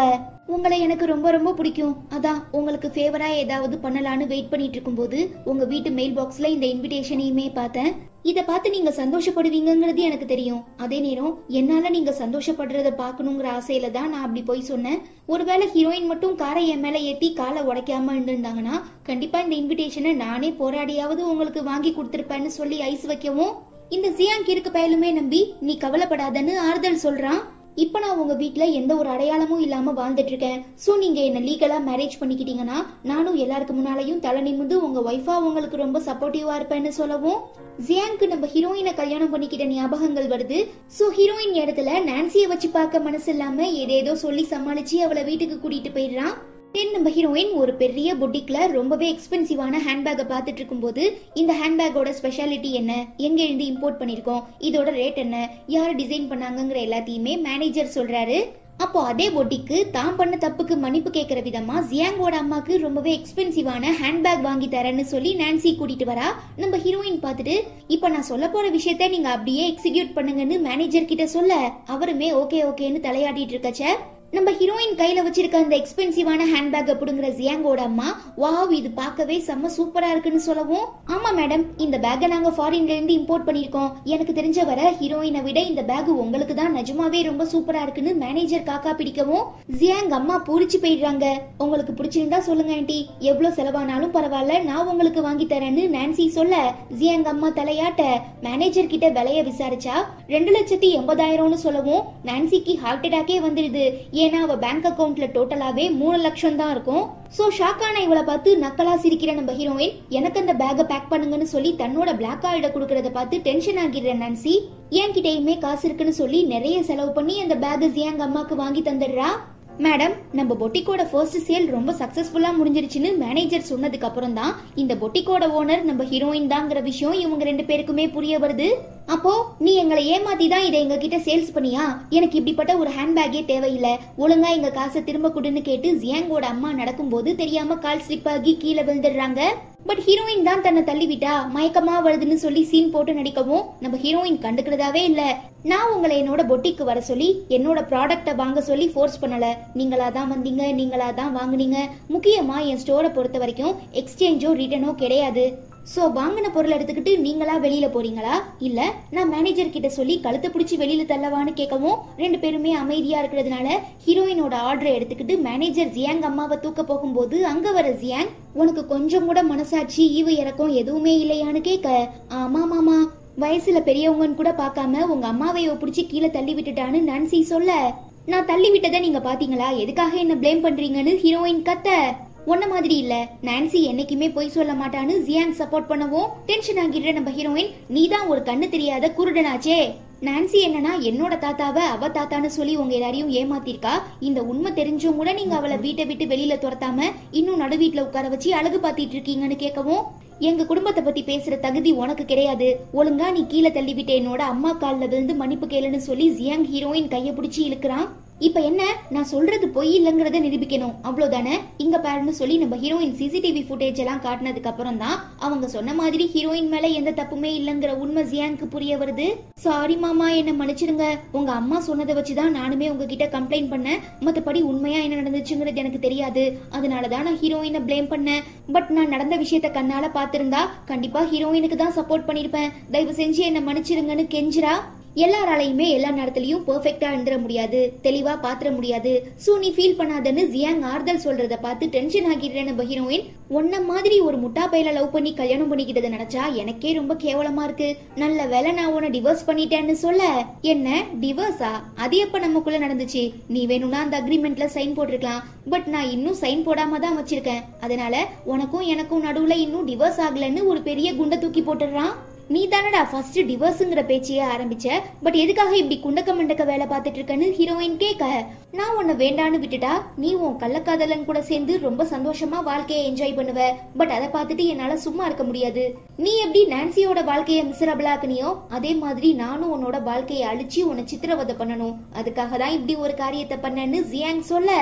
உங்களை எனக்கு ரொம்ப ரொம்ப பிடிக்கும், அதான் உங்களுக்கு ஃபேவரா ஏதாவது பண்ணலான்னு வெயிட் பண்ணிட்டு இருக்கும்போது உங்க வீட்டு மெயில் பாக்ஸ்ல இந்த இன்விடேஷனையுமே பார்த்தேன். இத பார்த்து நீங்க சந்தோஷப்படுவீங்கிறது எனக்கு தெரியும். அதே நேரம் என்னால நீங்க சந்தோஷப்படுறத பாக்கணுங்கிற ஆசையில தான் நான் அப்படி போய் சொன்னேன். ஒருவேளை ஹீரோயின் மட்டும் காரை என் மேல ஏத்தி காலை உடைக்காம இருந்திருந்தாங்கன்னா கண்டிப்பா இந்த இன்விடேஷனை நானே போராடியாவது உங்களுக்கு வாங்கி கொடுத்திருப்பேன்னு சொல்லி ஐஸ் வைக்கவும் இந்த ஜியாங் இருக்கு பயலுமே நம்பி நீ கவலைப்படாதன்னு ஆறுதல் சொல்றான். இப்ப நான் உங்க வீட்டுல எந்த ஒரு அடையாளமும் இல்லாம வாழ்ந்துட்டு இருக்கேன். சோ நீங்க என்ன லீகலா மேரேஜ் பண்ணிக்கிட்டீங்கன்னா நானும் எல்லாருக்கு முன்னாலையும் தலை நிமிந்து உங்க ஒய்ஃபா உங்களுக்கு ரொம்ப சப்போர்ட்டிவா இருப்பேன்னு சொல்லவும் ஜியாங்க்கு நம்ம ஹீரோயினை கல்யாணம் பண்ணிக்கிட்ட ஞாபகங்கள் வருது. சோ ஹீரோயின் இடத்துல நான்சியை வச்சு பார்க்க மனசு இல்லாம ஏதேதோ சொல்லி சமாளிச்சு அவளை வீட்டுக்கு கூட்டிட்டு போயிடுறான். நம்ம ஹீரோயின் ஒரு பெரிய பொட்டிக்ல ரொம்பவே எக்ஸ்பென்சிவான ஹேண்ட்பேக்கை பார்த்துட்டு இருக்கும்போது இந்த ஹேண்ட்பேக்கோட ஸ்பெஷாலிட்டி என்ன, எங்க இருந்து இம்போர்ட் பண்ணிருக்கோம், இதோட ரேட் என்ன, யார் டிசைன் பண்ணாங்கிற எல்லாத்தையுமே மேனேஜர் சொல்றாரு. அப்போ அதே பொட்டிக்கு தான் பண்ண தப்புக்கு மன்னிப்பு கேட்கிற விதமா ஜியாங்கோட அம்மாக்கு ரொம்பவே எக்ஸ்பென்சிவான ஹேண்ட்பேக் வாங்கி தரேன்னு சொல்லி நான்சி கூட்டிட்டு வரா. நம்ம ஹீரோயின் பார்த்துட்டு இப்ப நான் சொல்ல போற விஷயத்த நீங்க அப்படியே எக்ஸிக்யூட் பண்ணுங்கன்னு மேனேஜர் கிட்ட சொல்ல அவருமே ஓகே ஓகேன்னு தலையாடிட்டு இருக்கச்ச நம்ம ஹீரோயின் கையில வச்சிருக்க அந்த எக்ஸ்பென்சிவான ஹேண்ட்பேக் அப்படிங்கிற ஜியாங்கோட அம்மா வாவ் இது பார்க்கவே செம்ம சூப்பரா இருக்குன்னு சொல்லவும் ஆமா மேடம் இந்த பேக்கை நாங்க ஃபாரின்ல இருந்து இம்போர்ட் பண்ணிருக்கோம். எனக்கு தெரிஞ்ச வர ஹீரோயினை விட இந்த பேக் உங்களுக்கு தான் நிஜமாவே ரொம்ப சூப்பரா இருக்குன்னு மேனேஜர் காக்கா பிடிக்கவும் ஜியாங் அம்மா பூரிச்சு போயிடுறாங்க. உங்களுக்கு பிடிச்சிருந்தா சொல்லுங்க ஆண்டி, எவ்வளவு செலவானாலும் பரவாயில்ல நான் உங்களுக்கு வாங்கி தரேன்னு நான்சி சொல்ல ஜியாங் அம்மா தலையாட்ட மேனேஜர் கிட்ட விலைய விசாரிச்சா ரெண்டு லட்சத்தி எண்பதாயிரம்னு சொல்லவும் நான்சிக்கு ஹார்ட் அட்டாக்கே வந்துடுது. ஏன்னா அவ பேங்க் அக்கவுண்ட்ல டோட்டலாவே மூணு லட்சம் தான் இருக்கும். சோ ஷாக்கான இவளை பார்த்து நக்கலா சிரிக்கிற நம்ம ஹீரோயின் எனக்கு அந்த பேக்கை பேக் பண்ணுங்கன்னு சொல்லி தன்னோட பிளாக் கார்டை கொடுக்கறத பார்த்து டென்ஷன் ஆகிடுற நான்சி என்கிட்டயுமே காசு இருக்குன்னு சொல்லி நிறைய செலவு பண்ணி அந்த பேக் ஜியாங் அம்மாக்கு வாங்கி தந்துடுறா. மேடம் நம்ம பொட்டிக்கோட ஃபர்ஸ்ட் சேல் ரொம்ப சக்சஸ்ஃபுல்லா முடிஞ்சிருச்சுன்னு மேனேஜர் சொன்னதுக்கு அப்புறம் தான் இந்த பொட்டிக்கோட ஓனர் நம்ம ஹீரோயின் தாங்கிற விஷயம் இவங்க ரெண்டு பேருக்குமே புரிய வருது. அப்போ நீ எங்களை ஏமாத்தி தான் இதை எங்க கிட்ட சேல்ஸ் பண்ணியா? எனக்கு இப்படிப்பட்ட ஒரு ஹேண்ட்பேக்கே தேவையில்லை, ஒழுங்கா எங்க காசை திரும்ப கொடுன்னு கேட்டு ஜியாங்கோட அம்மா நடக்கும் போது தெரியாம கால் ஸ்லிப் ஆகி கீழே விழுந்துடுறாங்க. பட் ஹீரோயின் தான் தன்னை தள்ளிவிட்டா மயக்கமா வருதுன்னு சொல்லி சீன் போட்டு நடிக்கவும் நம்ம ஹீரோயின் கண்டுக்கிறதாவே இல்ல. நான் உங்களை என்னோட பொட்டிக்கு வர சொல்லி என்னோட ப்ராடக்ட வாங்க சொல்லி ஃபோர்ஸ் பண்ணல, நீங்களா தான் வந்தீங்க, நீங்களா தான் வாங்குனீங்க. முக்கியமா என் ஸ்டோரை பொறுத்த வரைக்கும் எக்ஸ்சேஞ்சோ ரிட்டர்னோ கிடையாது. சோ வாங்கின பொருள் எடுத்துக்கிட்டு நீங்களா வெளியில போறீங்களா இல்ல நான் மேனேஜர் கிட்ட சொல்லி கழுத்தை பிடிச்சி வெளியில தள்ளவான்னு கேட்கவும் ரெண்டு பேருமே அமைதியா இருக்கிறதுனால ஹீரோயினோட ஆர்டரை எடுத்துக்கிட்டு மேனேஜர் ஜியாங் அம்மாவை தூக்க போகும்போது அங்க வர ஜியாங் உனக்கு கொஞ்சம் கூட மனசாட்சி ஈவு இறக்கம் எதுவுமே இல்லையான்னு கேட்க ஆமா மாமா வயசுல பெரியவங்கன்னு கூட பாக்காம உங்க அம்மாவை பிடிச்சி கீழே தள்ளி விட்டுட்டான்னு நான்சி சொல்ல நான் தள்ளி விட்டதை நீங்க பாத்தீங்களா, எதுக்காக என்ன பிளேம் பண்றீங்கன்னு ஹீரோயின் கத்த ஒன்ன மாதிரி இல்ல நான்சி என்னைக்குமே போய் சொல்ல மாட்டான்னு ஜியாங் சப்போர்ட் பண்ணவும் டென்ஷன் ஆகிடுற நம்ம ஹீரோயின் நீதான் ஒரு கண்ணு தெரியாத குருடனாச்சே. நான்சி என்னன்னா என்னோட தாத்தாவை அவ தாத்தான்னு சொல்லி உங்க எல்லாரையும் ஏமாத்திருக்கா. இந்த உண்மை தெரிஞ்சும் கூட நீங்க அவளை வீட்டை விட்டு வெளியில துரத்தாம இன்னும் நடு வீட்டுல உட்கார வச்சு அழகு பாத்திட்டு இருக்கீங்கன்னு கேட்கவும் எங்க குடும்பத்தை பத்தி பேசுற தகுதி உனக்கு கிடையாது, ஒழுங்கா நீ கீழே தள்ளிவிட்ட என்னோட அம்மா கால்ல விழுந்து மன்னிப்பு கேளுன்னு சொல்லி ஜியாங் ஹீரோயின் கைய பிடிச்சி இழுக்கிறான். இப்ப என்ன நான் சொல்றது பொய் இல்லங்கறத நிரூபிக்கணும் அவ்வளவுதானே, இங்க பாருன்னு சொல்லி நம்ம ஹீரோயின் சிசிடிவி ஃபுட்டேஜ் எல்லாம் காட்டினதுக்கு அப்புறம் தான் அவங்க சொன்ன மாதிரி ஹீரோயின் மேல எந்த தப்புமே இல்லங்கிற உண்மை ஜியாங்க்கு புரிய வருது. சாரி மாமா என்ன மன்னிச்சிருங்க, உங்க அம்மா சொன்னதை வச்சுதான் நானுமே உங்ககிட்ட கம்ப்ளைண்ட் பண்ணேன், மத்தபடி உண்மையா என்ன நடந்துச்சுங்கிறது எனக்கு தெரியாது, அதனாலதான் நான் ஹீரோயினை பிளேம் பண்ணேன். பட் நான் நடந்த விஷயத்த கண்ணால பாத்திருந்தா கண்டிப்பா ஹீரோயினுக்கு தான் சப்போர்ட் பண்ணிருப்பேன், தயவு செஞ்சு என்ன மன்னிச்சிருங்கன்னு கெஞ்சிரா. எல்லாராலையுமே எல்லா நேரத்திலயும் பெர்ஃபெக்ட்டா எழுந்துட முடியாது, தெளிவா பாத்திர முடியாது, சோ நீ ஃபீல் பண்ணாதன்னு ஜியாங் ஆறுதல் சொல்றத பார்த்து டென்ஷன் ஆகிடுற நம்ம ஹீரோயின் ஒன்ன மாதிரி ஒரு முட்டா பையில லவ் பண்ணி கல்யாணம் பண்ணிக்கிட்டத நினைச்சா எனக்கே ரொம்ப கேவலமா இருக்கு, நல்ல வேலை நான் உன்னை டிவோர்ஸ் பண்ணிட்டேன்னு சொல்ல என்ன டிவோர்ஸா, அது எப்ப நமக்குள்ள நடந்துச்சு, நீ வேணும்னா அந்த அக்ரிமெண்ட்ல சைன் போட்டிருக்கலாம், பட் நான் இன்னும் சைன் போடாம தான் வச்சிருக்கேன், அதனால உனக்கும் எனக்கும் நடுவுல இன்னும் டிவோர்ஸ் ஆகலன்னு ஒரு பெரிய குண்டை தூக்கி போட்டுறான். நீ தானடா ஃபர்ஸ்ட் டிவோர்ஸ்ங்கிற பேச்சையே ஆரம்பிச்ச, பட் எதுக்காக இப்படி குண்டக்க மண்டக்க வேலை பார்த்துட்டு இருக்கன்னு ஹீரோயின் கேட்க நான் உன்னை வேண்டான்னு விட்டுட்டா நீ உன் கள்ளக்காதலன் கூட சேர்ந்து ரொம்ப சந்தோஷமா வாழ்க்கையை என்ஜாய் பண்ணுவ, பட் அதை பார்த்துட்டு என்னால சும்மா இருக்க முடியாது, நீ எப்படி நான்சியோட வாழ்க்கையை மிசரபிள் ஆக்குனியோ அதே மாதிரி நானும் உன்னோட வாழ்க்கையை அழிச்சு உன்னை சித்திரவதை பண்ணணும், அதுக்காக தான் இப்படி ஒரு காரியத்தை பண்ணேன்னு ஜியாங் சொல்ல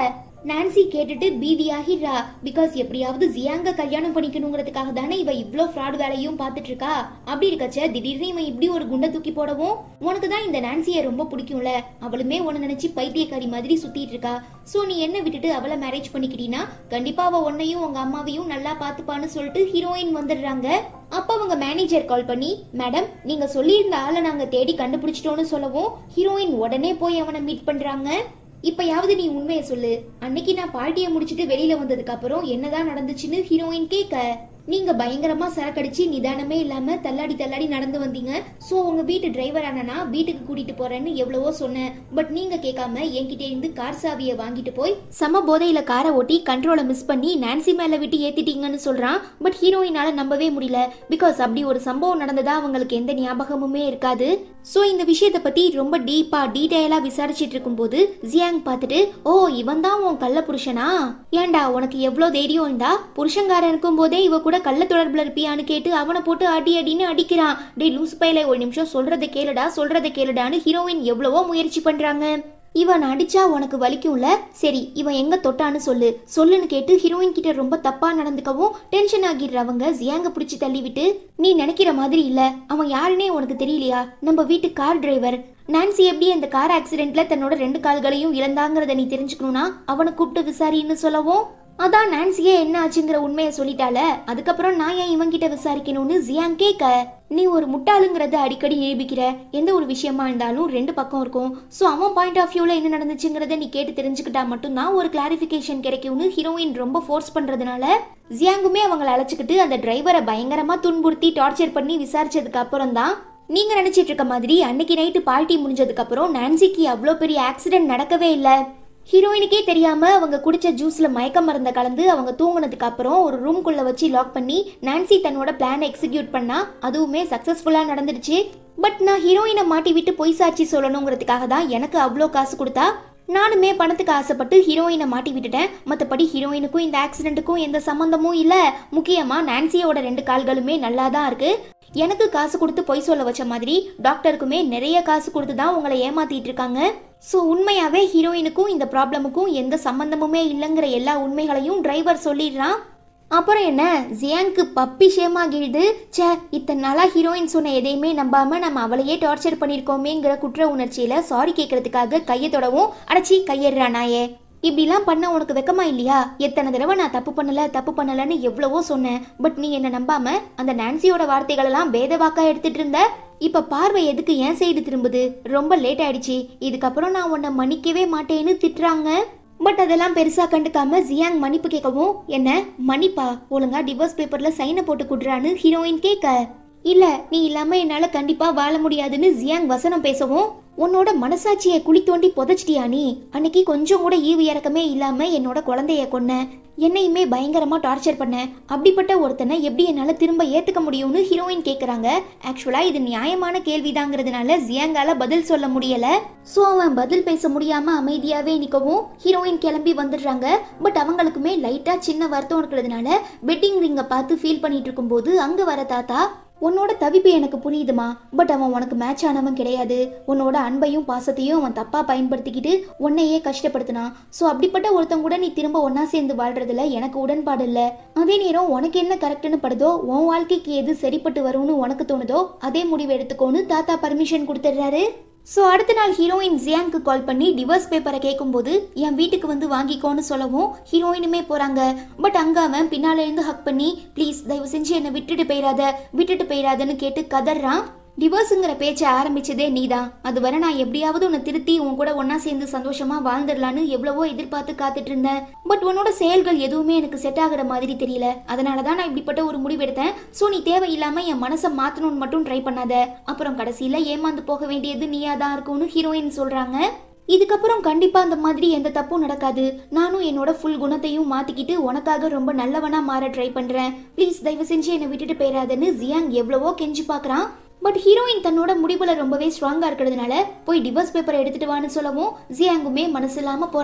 நான்சி கேட்டுட்டு பீதியாகிறா. பிகாஸ் எப்படியாவது ஜியாங்க கல்யாணம் பண்ணிக்கணுங்கிறதுக்காக தானே இவ இவ்ளோ ஃப்ராட் வேலையும் பாத்துட்டு இருக்கா. அப்படி இருக்கச்ச திடீர்னு இவன் இப்படி ஒரு குண்டை தூக்கி போடவும் உனக்கு தான் இந்த நான்சியை ரொம்ப பிடிக்கும்ல, அவளுமே உன்னை நினைச்சு பைத்தியக்காரி மாதிரி சுத்திட்டு இருக்கா. சோ நீ என்ன விட்டுட்டு அவளை மேரேஜ் பண்ணிக்கிட்டீனா கண்டிப்பா அவ உன்னையும் உங்க அம்மாவையும் நல்லா பாத்துப்பான்னு சொல்லிட்டு ஹீரோயின் வந்துடுறாங்க. அப்ப அவங்க மேனேஜர் கால் பண்ணி, மேடம் நீங்க சொல்லியிருந்த ஆளை நாங்க தேடி கண்டுபிடிச்சிட்டோம்னு சொல்லவும் ஹீரோயின் உடனே போய் அவனை மீட் பண்றாங்க. இப்பயாவது நீ உண்மையை சொல்லு, அன்னைக்கு நான் பார்ட்டியை முடிச்சிட்டு வெளியில வந்ததுக்கு அப்புறம் என்னதான் நடந்துச்சுன்னு ஹீரோயின் கேட்க, நீங்க பயங்கரமா சரக்கடிச்சு நிதானமே இல்லாம தள்ளாடி தள்ளாடி நடந்து வந்தீங்க. சோ உங்க வீட்டு டிரைவர் அண்ணனா வீட்டுக்கு கூட்டிட்டு போறேன்னு எவ்வளவோ சொன்னேன். பட் நீங்க கேட்காம என்கிட்ட இருந்து கார் சாவியை வாங்கிட்டு போய் சம போதையில காரை ஓட்டி கண்ட்ரோலை மிஸ் பண்ணி நான்சி மேல விட்டு ஏத்திட்டீங்கன்னு சொல்றான். பட் ஹீரோயினால நம்பவே முடியல. பிகாஸ் அப்படி ஒரு சம்பவம் நடந்ததா அவங்களுக்கு எந்த ஞாபகமுமே இருக்காது. சோ இந்த விஷயத்த பத்தி ரொம்ப டீப்பா டீடைலா விசாரிச்சிட்டு இருக்கும் போது ஜியாங் பார்த்துட்டு, ஓ இவன் தான் உன் கள்ள புருஷனா, ஏண்டா உனக்கு எவ்வளவு தைரியம் இருந்தா புருஷங்காரன் இருக்கும் போதே இவ கூட கள்ள தொடர்புல இருப்பியான்னு கேட்டு அவனை போட்டு அடி அடின்னு அடிக்கிறான். டே லூஸ் பையில ஒரு நிமிஷம் சொல்றதை கேளுடா சொல்றதை கேளுடான்னு ஹீரோயின் எவ்வளவோ முயற்சி பண்றாங்க. இவன் அடிச்சா உனக்கு வலிக்கும்ல, சரி இவன் எங்க தொட்டான்னு சொல்லு சொல்லுன்னு கேட்டு ஹீரோயின் கிட்ட ரொம்ப தப்பா நடந்துக்கவும் டென்ஷன் ஆகிடுறவங்க ஜியாங்க பிடிச்சி தள்ளி விட்டு, நீ நினைக்கிற மாதிரி இல்ல, அவன் யாருன்னே உனக்கு தெரியலையா, நம்ம வீட்டு கார் டிரைவர். நான்சி எப்படி அந்த கார் ஆக்சிடென்ட்ல தன்னோட ரெண்டு கால்களையும் இழந்தாங்கிறத நீ தெரிஞ்சுக்கணும்னா அவனை கூப்பிட்டு விசாரின்னு சொல்லவும், அதான் நான்சியே என்ன ஆச்சுங்கிற உண்மையை சொல்லிட்டால, அதுக்கப்புறம் நான் ஏன் இவங்கிட்ட விசாரிக்கணும்னு ஜியாங் கேட்க, நீ ஒரு முட்டாளுங்கிறத அடிக்கடி நிரூபிக்கிற, எந்த ஒரு விஷயமா இருந்தாலும் ரெண்டு பக்கம் இருக்கும். ஸோ அவன் பாயிண்ட் ஆஃப் வியூல என்ன நடந்துச்சுங்கிறத நீ கேட்டு தெரிஞ்சுக்கிட்டா மட்டும்தான் ஒரு கிளாரிஃபிகேஷன் கிடைக்கும்னு ஹீரோயின் ரொம்ப ஃபோர்ஸ் பண்றதுனால ஜியாங்குமே அவங்களை அழைச்சிக்கிட்டு அந்த டிரைவரை பயங்கரமா துன்புறுத்தி டார்ச்சர் பண்ணி விசாரிச்சதுக்கு அப்புறம் தான், நீங்க நினைச்சிட்டு இருக்க மாதிரி அன்னைக்கு நைட்டு பார்ட்டி முடிஞ்சதுக்கு அப்புறம் நான்சிக்கு அவ்வளோ பெரிய ஆக்சிடென்ட் நடக்கவே இல்லை. ஹீரோயினுக்கே தெரியாம அவங்க குடிச்ச ஜூஸ்ல மயக்க மருந்த கலந்து அவங்க தூங்கினதுக்கு அப்புறம் ஒரு ரூம்குள்ள வச்சு லாக் பண்ணி நான்சி தன்னோட பிளானை எக்ஸிக்யூட் பண்ணா அதுவுமே சக்சஸ்ஃபுல்லா நடந்துடுச்சு. பட் நான் ஹீரோயினை மாட்டி விட்டு பொய் சாட்சி சொல்லணுங்கிறதுக்காக தான் எனக்கு அவ்வளோ காசு கொடுத்தா, நானுமே பணத்துக்கு ஆசைப்பட்டு ஹீரோயினை மாட்டி விட்டுட்டேன். மற்றபடி ஹீரோயினுக்கும் இந்த ஆக்சிடென்ட்டுக்கும் எந்த சம்மந்தமும் இல்ல. முக்கியமா நான்சியோட ரெண்டு கால்களுமே நல்லா தான் இருக்கு. எனக்கு காசு கொடுத்து பொய் சொல்ல வச்ச மாதிரி டாக்டருக்குமே நிறைய காசு கொடுத்து தான் உங்களை ஏமாத்திட்டு இருக்காங்க. ஸோ உண்மையாவே ஹீரோயினுக்கும் இந்த ப்ராப்ளமுக்கும் எந்த சம்பந்தமுமே இல்லைங்கிற எல்லா உண்மைகளையும் டிரைவர் சொல்லிடுறான். அப்புறம் என்ன, ஜியாங்க்கு பப்பி ஷேமாகிடுது. சே இத்தனை நாளா ஹீரோயின் சொன்ன எதையுமே நம்பாம நம்ம அவளையே டார்ச்சர் பண்ணிருக்கோமேங்கிற குற்ற உணர்ச்சியில சாரி கேட்கறதுக்காக கையை தொடவும், அடைச்சி கையேறானாயே, இப்படிலாம் பண்ண உனக்கு வெக்கமா இல்லையா, எத்தனை தடவை நான் தப்பு பண்ணல தப்பு பண்ணலன்னு எவ்வளவோ சொன்னேன். பட் நீ என்ன நம்பாம அந்த நான்சியோட வார்த்தைகள் எல்லாம் வேத வாக்கா எடுத்துட்டு இருந்த. இப்ப பார்வை எதுக்கு என் சைடு திரும்புது, ரொம்ப லேட் ஆயிடுச்சு, இதுக்கப்புறம் நான் உன்னை மன்னிக்கவே மாட்டேன்னு திட்டுறாங்க. பட் அதெல்லாம் பெருசா கண்டுக்காம ஜியாங் மன்னிப்பு கேட்கவும், என்ன மன்னிப்பா, ஒழுங்கா டிவோர்ஸ் பேப்பர்ல சைனை போட்டு குடுறான்னு ஹீரோயின் கேட்க, இல்ல நீ இல்லாம என்னால கண்டிப்பா வாழ முடியாதுன்னு ஜியாங் வசனம் பேசவும், உன்னோட மனசாட்சியை குழி தோண்டி புதைச்சிட்டியா நீ, அன்னைக்கு கொஞ்சம் கூட ஈவு இறக்கமே இல்லாம என்னோட குழந்தைய கொன்ன, என்னையுமே பயங்கரமா டார்ச்சர் பண்ண, அப்படிப்பட்ட ஒருத்தனை எப்படி என்னால திரும்ப ஏத்துக்க முடியும்னு ஹீரோயின் கேக்குறாங்க. ஆக்சுவலா இது நியாயமான கேள்விதாங்கிறதுனால ஜியாங்கால பதில் சொல்ல முடியல. சோ அவன் பதில் பேச முடியாம அமைதியாவே நிக்கவும் ஹீரோயின் கிளம்பி வந்துடுறாங்க. பட் அவங்களுக்குமே லைட்டா சின்ன வருத்தம் இருக்கிறதுனால பெட்டிங் ரிங்க பார்த்து ஃபீல் பண்ணிட்டு இருக்கும் போது அங்க வர தாத்தா, உன்னோட தவிப்பு எனக்கு புரியுதுமா, பட் அவன் உனக்கு மேட்ச் ஆனவன் கிடையாது, உன்னோட அன்பையும் பாசத்தையும் அவன் தப்பா பயன்படுத்திக்கிட்டு உன்னையே கஷ்டப்படுத்தினான். ஸோ அப்படிப்பட்ட ஒருத்தன் கூட நீ திரும்ப ஒன்னா சேர்ந்து வாழ்றதுல எனக்கு உடன்பாடு இல்லை. அதே நேரம் உனக்கு என்ன கரெக்டுன்னு படுதோ, உன் வாழ்க்கைக்கு எது சரிப்பட்டு வரும்னு உனக்கு தோணுதோ அதே முடிவு எடுத்துக்கோன்னு தாத்தா பர்மிஷன் கொடுத்துடுறாரு. ஸோ அடுத்த நாள் ஹீரோயின் ஜியாங்க்கு கால் பண்ணி டிவோர்ஸ் பேப்பரை கேட்கும்போது என் வீட்டுக்கு வந்து வாங்கிக்கோன்னு சொல்லவும் ஹீரோயினுமே போறாங்க. பட் அங்க அவன் பின்னால இருந்து ஹக் பண்ணி, ப்ளீஸ் தயவு செஞ்சு என்னை விட்டுட்டு போயிடாத விட்டுட்டு போயிடாதன்னு கேட்டு கதறான். டிவோர்ஸுங்கிற பேச்சை ஆரம்பிச்சதே நீதான், அது வரை நான் எப்படியாவது உன்னை திருத்தி உன் கூட ஒன்னா சேர்ந்து சந்தோஷமா வாழ்ந்துடலான்னு எவ்வளவோ எதிர்பார்த்து காத்துட்டு இருந்தேன். பட் உன்னோட செயல்கள் எதுவுமே எனக்கு செட் ஆகிற மாதிரி தெரியல, அதனாலதான் நான் இப்படிப்பட்ட ஒரு முடிவு எடுத்தேன். சோ நீ தேவையில்லாம என் மனசை மாத்தணும்னு மட்டும் ட்ரை பண்ணாத, அப்புறம் கடைசியில ஏமாந்து போக வேண்டியது நீயா தான் இருக்கும்னு ஹீரோயின் சொல்றாங்க. இதுக்கப்புறம் கண்டிப்பா அந்த மாதிரி எந்த தப்பும் நடக்காது, நானும் என்னோட ஃபுல் குணத்தையும் மாத்திக்கிட்டு உனக்காக ரொம்ப நல்லவனா மாற ட்ரை பண்றேன், ப்ளீஸ் தயவு செஞ்சு என்னை விட்டுட்டு போயிடாதன்னு ஜியாங் எவ்வளவோ கெஞ்சி பாக்குறான். பட் ஹீரோயின் தன்னோட முடிவுல ரொம்பவே ஸ்ட்ராங்கா இருக்கிறதுனால போய் டிவோர்ஸ் பேப்பரை எடுத்துட்டு வான்னு சொல்லவும் ஜியாங்குமே மனசு இல்லாம போறான்.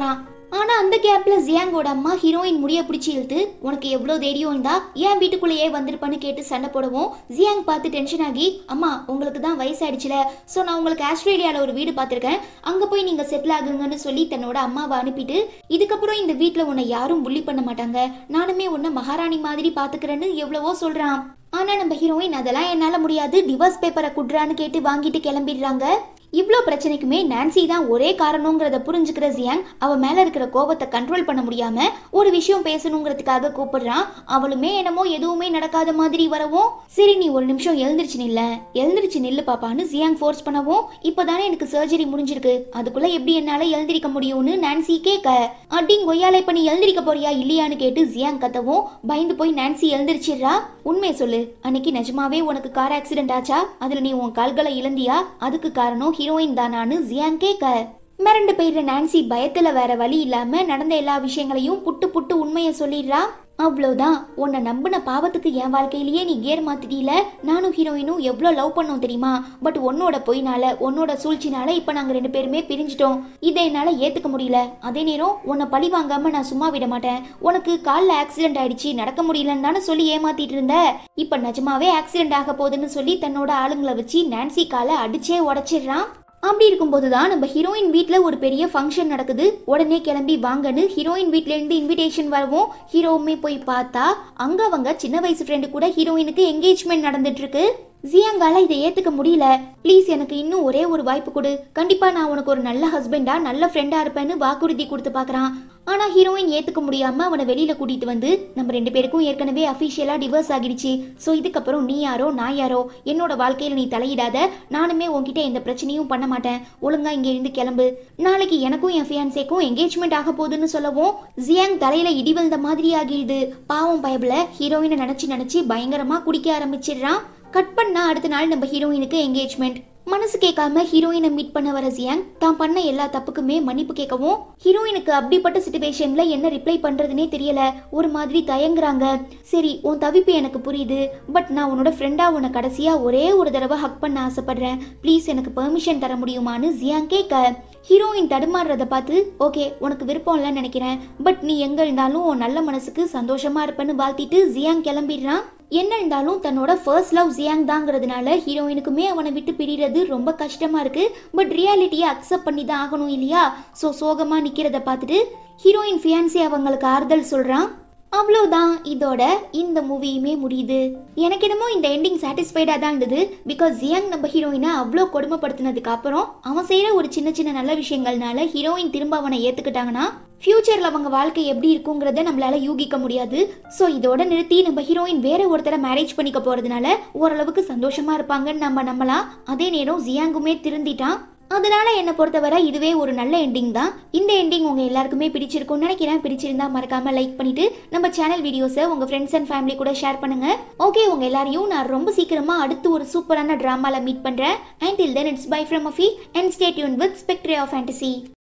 ஆனா அந்த கேப்ல ஜியாங்கோட அம்மா ஹீரோயின் முடிய பிடிச்சி இழுத்து உனக்கு எவ்வளவு தைரியம் இருந்தா ஏன் வீட்டுக்குள்ளேயே வந்திருப்பான்னு கேட்டு சண்டை போடவும் ஜியாங் பார்த்து டென்ஷன் ஆகி அம்மா உங்களுக்கு தான் வயசாயிடுச்சுல சோ நான் உங்களுக்கு ஆஸ்திரேலியால ஒரு வீடு பார்த்திருக்கேன் அங்க போய் நீங்க செட்டில் ஆகுங்கன்னு சொல்லி தன்னோட அம்மாவை அனுப்பிட்டு இதுக்கப்புறம் இந்த வீட்டுல உன்னை யாரும் புள்ளி பண்ண மாட்டாங்க நானுமே உன்னை மகாராணி மாதிரி பாத்துக்கிறேன்னு எவ்வளவோ சொல்றான். ஆனா நம்ம ஹீரோயின் அதெல்லாம் என்னால முடியாது டிவோர்ஸ் பேப்பரை குடுறான்னு கேட்டு வாங்கிட்டு கிளம்பிடுறாங்க. இவ்ளோ பிரச்சனைக்குமே நான்சி தான் ஒரே காரணங்கிறத புரிஞ்சுக்கிற ஜியாங் அவ மேல இருக்கிற கோபத்தை கண்ட்ரோல் பண்ண முடியாம ஒரு விஷயம் பேசணுங்கிறதுக்காக கூப்பிடுறான். அவளுமே என்னமோ எதுவுமே நடக்காத மாதிரி வரவும் சரி நீ ஒரு நிமிஷம் எழுந்திருச்சு நில்ல எழுந்திருச்சு நில்லு பாப்பான்னு ஜியாங் ஃபோர்ஸ் பண்ணவும் இப்பதானே எனக்கு சர்ஜரி முடிஞ்சிருக்கு அதுக்குள்ள எப்படி என்னால எழுந்திருக்க முடியும்னு நான்சி கேட்க அடிங் கொய்யாலை பண்ணி எழுந்திருக்க போறியா இல்லையான்னு கேட்டு ஜியாங் கத்தவும் பயந்து போய் நான்சி எழுந்திருச்சிடுறா. உண்மை சொல்லு அன்னைக்கு நிஜமாவே உனக்கு கார் ஆக்சிடென்ட் ஆச்சா அதுல நீ உன் கால்களை இழந்தியா அதுக்கு காரணம் ஹீரோயின் தானான்னு ஜியாங் கேட்க மிரண்டு போயிடுற நான்சி பயத்துல வேற வழி இல்லாம நடந்த எல்லா விஷயங்களையும் புட்டு புட்டு உண்மையை சொல்லிடுறா. அவ்வளவுதான் உன்னை நம்பின பாவத்துக்கு என் வாழ்க்கையிலேயே நீ கேர் மாத்திட்டீல நானும் ஹீரோயினும் எவ்வளவு லவ் பண்ணோம் தெரியுமா பட் உன்னோட பொய்னால உன்னோட சூழ்ச்சினால இப்ப நாங்க ரெண்டு பேருமே பிரிஞ்சிட்டோம் இதை என்னால ஏத்துக்க முடியல அதே நேரம் உன்னை பழி வாங்காம நான் சும்மா விட மாட்டேன் உனக்கு கால்ல ஆக்சிடென்ட் ஆயிடுச்சு நடக்க முடியலன்னு தானே சொல்லி ஏமாத்திட்டு இருந்த இப்ப நிஜமாவே ஆக்சிடென்ட் ஆக போகுதுன்னு சொல்லி தன்னோட ஆளுங்களை வச்சு நான்சி காலை அடிச்சே உடைச்சிடுறான். அப்படி இருக்கும்போதுதான் நம்ம ஹீரோயின் வீட்ல ஒரு பெரிய ஃபங்க்ஷன் நடக்குது உடனே கிளம்பி வாங்கன்னு ஹீரோயின் வீட்ல இருந்து இன்விடேஷன் வரவும் ஹீரோவுமே போய் பார்த்தா அங்க அவங்க சின்ன வயசு ஃப்ரெண்டு கூட ஹீரோயினுக்கு என்கேஜ்மெண்ட் நடந்துட்டு இருக்கு. ஜியாங்கால இதை ஏத்துக்க முடியல ப்ளீஸ் எனக்கு இன்னும் ஒரே ஒரு வாய்ப்பு கொடு கண்டிப்பா நான் உனக்கு ஒரு நல்ல ஹஸ்பண்டா நல்ல ஃப்ரெண்டா இருப்பேன்னு வாக்குறுதி கொடுத்து பாக்குறான். ஆனா ஹீரோயின் ஏத்துக்க முடியாம அவனை வெளியில கூட்டிட்டு வந்து நம்ம ரெண்டு பேருக்கும் ஏற்கனவே அபிஷியலா டிவோர்ஸ் ஆகிடுச்சு சோ இதுக்கப்புறம் நீ யாரோ நான் யாரோ என்னோட வாழ்க்கையில நீ தலையிடாத நானுமே உன்கிட்ட எந்த பிரச்சனையும் பண்ண மாட்டேன் ஒழுங்கா இங்க இருந்து கிளம்பு நாளைக்கு எனக்கும் என் ஃபியான்சேக்கும் என்கேஜ்மெண்ட் ஆக போகுதுன்னு சொல்லவும் ஜியாங் தலையில இடி விழுந்த மாதிரி ஆகிடுது. பாவம் பயபுல ஹீரோயினை நினைச்சு நினைச்சு பயங்கரமா குடிக்க ஆரம்பிச்சிடுறான். கட் பண்ணா அடுத்த நாள் நம்ம ஹீரோயினுக்கு என்கேஜ்மெண்ட். மனசு கேட்காம ஹீரோயினை மீட் பண்ண வர ஜியாங் தான் பண்ண எல்லா தப்புக்குமே மன்னிப்பு கேட்கவும் ஹீரோயினுக்கு அப்படிப்பட்ட சிச்சுவேஷன்ல என்ன ரிப்ளை பண்றதுனே தெரியல ஒரு மாதிரி தயங்குறாங்க. சரி உன் தவிப்பு எனக்கு புரியுது பட் நான் உன்னோட ஃப்ரெண்டா உன்னை கடைசியா ஒரே ஒரு தடவை ஹக் பண்ண ஆசைப்படுறேன் ப்ளீஸ் எனக்கு பெர்மிஷன் தர முடியுமான்னு ஜியாங் கேட்க ஹீரோயின் தடுமாறுறத பார்த்து ஓகே உனக்கு விருப்பம் இல்லைன்னு நினைக்கிறேன் பட் நீ எங்க இருந்தாலும் உன் நல்ல மனசுக்கு சந்தோஷமா இருப்பேன்னு வாழ்த்திட்டு ஜியாங் கிளம்பிடுறான். என்ன இருந்தாலும் தன்னோட ஃபர்ஸ்ட் லவ் ஜியாங் தாங்கிறதுனால ஹீரோயினுக்குமே அவனை விட்டு பிரிகிறது ரொம்ப கஷ்டமா இருக்கு பட் ரியாலிட்டியை அக்செப்ட் பண்ணி தான் ஆகணும் இல்லையா சோ சோகமா நிக்கிறத பார்த்துட்டு ஹீரோயின் ஃபியான்சி அவங்களுக்கு ஆறுதல் சொல்றான். அவ்வளோதான் இதோட இந்த மூவியுமே முடியுது. எனக்கு என்னமோ இந்த எண்டிங் சாட்டிஸ்ஃபைடா தான் இருந்தது பிகாஸ் ஜியாங் நம்ம ஹீரோயினை அவ்வளோ கொடுமைப்படுத்தினதுக்கு அப்புறம் அவன் செய்யற ஒரு சின்ன சின்ன நல்ல விஷயங்கள்னால ஹீரோயின் திரும்ப அவனை ஏத்துக்கிட்டாங்கன்னா ஃபியூச்சர்ல அவங்க வாழ்க்கை எப்படி இருக்குங்கிறத நம்மளால யூகிக்க முடியாது. ஸோ இதோட நிறுத்தி நம்ம ஹீரோயின் வேற ஒருத்தரை மேரேஜ் பண்ணிக்க போறதுனால ஓரளவுக்கு சந்தோஷமா இருப்பாங்கன்னு நம்ம நம்பலாம். அதே நேரம் ஜியாங்குமே திருந்திட்டான். அதனால என்னை பொறுத்தவரை இதுவே ஒரு நல்ல எண்டிங் தான். இந்த எண்டிங் உங்க எல்லாருக்குமே பிடிச்சிருக்கும்னு நினைக்கிறேன். பிடிச்சிருந்தா மறக்காம லைக் பண்ணிட்டு நம்ம சேனல் வீடியோஸை உங்க ஃப்ரெண்ட்ஸ் அண்ட் ஃபேமிலி கூட ஷேர் பண்ணுங்க. ஓகே உங்க எல்லாரையும் நான் ரொம்ப சீக்கிரமா அடுத்து ஒரு சூப்பரான டிராமால மீட் பண்றேன். Until then it's bye from Afi and stay tuned with Spectre of Fantasy.